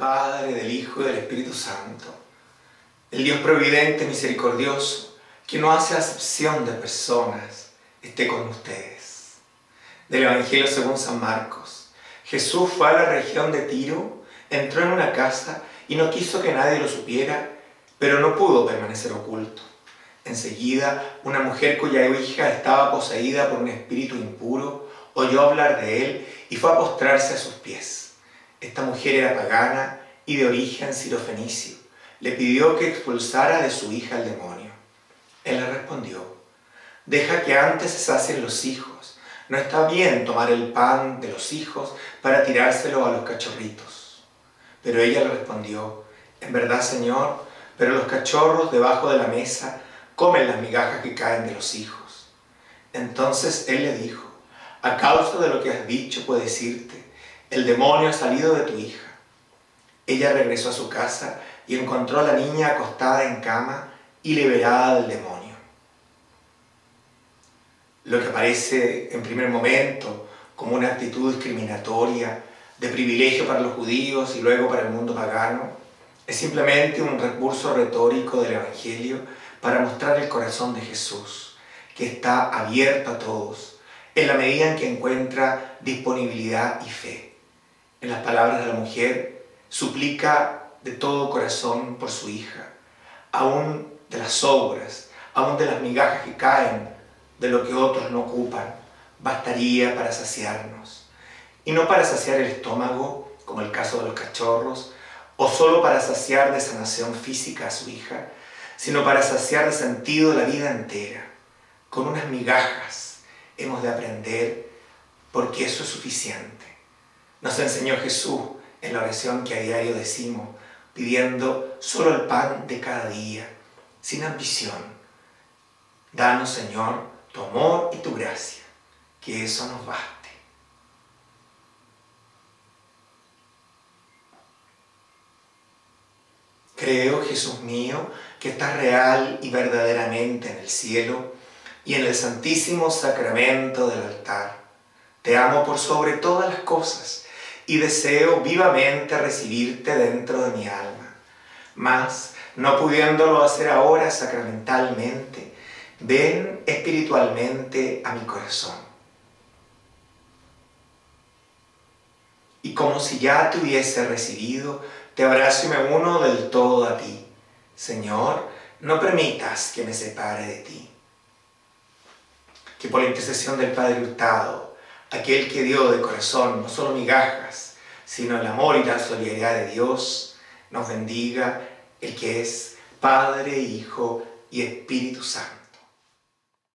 Padre, del Hijo y del Espíritu Santo. El Dios providente, misericordioso, que no hace acepción de personas, esté con ustedes. Del Evangelio según San Marcos. Jesús fue a la región de Tiro, entró en una casa y no quiso que nadie lo supiera, pero no pudo permanecer oculto. Enseguida, una mujer cuya hija estaba poseída por un espíritu impuro oyó hablar de él y fue a postrarse a sus pies. Esta mujer era pagana y de origen sirofenicio. Le pidió que expulsara de su hija el demonio. Él le respondió: «Deja que antes se sacien los hijos. No está bien tomar el pan de los hijos para tirárselo a los cachorritos». Pero ella le respondió: «En verdad, Señor, pero los cachorros debajo de la mesa comen las migajas que caen de los hijos». Entonces él le dijo: «A causa de lo que has dicho, puedo decirte, el demonio ha salido de tu hija». Ella regresó a su casa y encontró a la niña acostada en cama y liberada del demonio. Lo que parece en primer momento como una actitud discriminatoria, de privilegio para los judíos y luego para el mundo pagano, es simplemente un recurso retórico del Evangelio para mostrar el corazón de Jesús, que está abierto a todos, en la medida en que encuentra disponibilidad y fe. En las palabras de la mujer, suplica de todo corazón por su hija, aún de las sobras, aún de las migajas que caen de lo que otros no ocupan, bastaría para saciarnos. Y no para saciar el estómago, como el caso de los cachorros, o solo para saciar de sanación física a su hija, sino para saciar de sentido la vida entera. Con unas migajas hemos de aprender, porque eso es suficiente. Nos enseñó Jesús en la oración que a diario decimos, pidiendo solo el pan de cada día, sin ambición. Danos, Señor, tu amor y tu gracia, que eso nos baste. Creo, Jesús mío, que estás real y verdaderamente en el cielo y en el santísimo sacramento del altar. Te amo por sobre todas las cosas y deseo vivamente recibirte dentro de mi alma. Mas, no pudiéndolo hacer ahora sacramentalmente, ven espiritualmente a mi corazón. Y como si ya te hubiese recibido, te abrazo y me uno del todo a ti. Señor, no permitas que me separe de ti. Que por la intercesión del Padre Hurtado, aquel que dio de corazón no solo migajas, sino el amor y la solidaridad de Dios, nos bendiga el que es Padre, Hijo y Espíritu Santo.